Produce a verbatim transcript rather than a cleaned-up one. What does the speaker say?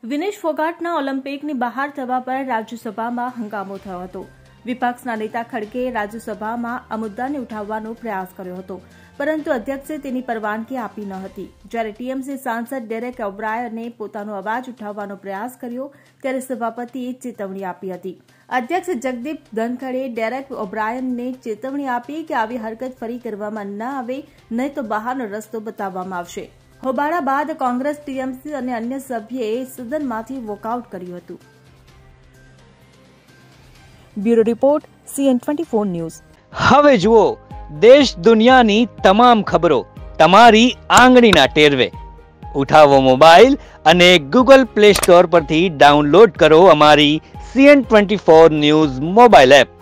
વિનેશ ફોગાટના ઓલિમ્પિકની બહાર થવા પર રાજ્યસભામાં હંગામો થયો હતો। વિપક્ષના નેતા ખડગેએ રાજ્યસભામાં આ મુદ્દાને ઉઠાવવાનો પ્રયાસ કર્યો હતો, પરંતુ અધ્યક્ષે તેની પરવાનગી આપી ન હતી। જ્યારે ટીએમસી સાંસદ ડેરેક ઓબ્રાયને પોતાનો અવાજ ઉઠાવવાનો પ્રયાસ કર્યો ત્યારે સભાપતિએ ચેતવણી આપી હતી। અધ્યક્ષ જગદીપ ધનખડે ડેરેક ઓબ્રાયનને ચેતવણી આપી કે આવી હરકત ફરી કરવામાં ન આવે, નહીં તો બહારનો રસ્તો બતાવવામાં આવશે। હોબાળા બાદ કોંગ્રેસ, ટીએમસી અને અન્ય સભ્યોએ સદનમાંથી વોકઆઉટ કર્યું હતું। Bureau report CN twenty four news. હવે જુઓ દેશ દુનિયાની તમામ ખબરો તમારી આંગળીના ટેરવે। ઉઠાવો મોબાઈલ અને ગૂગલ પ્લે સ્ટોર પરથી ડાઉનલોડ કરો અમારી CN twenty four news mobile app.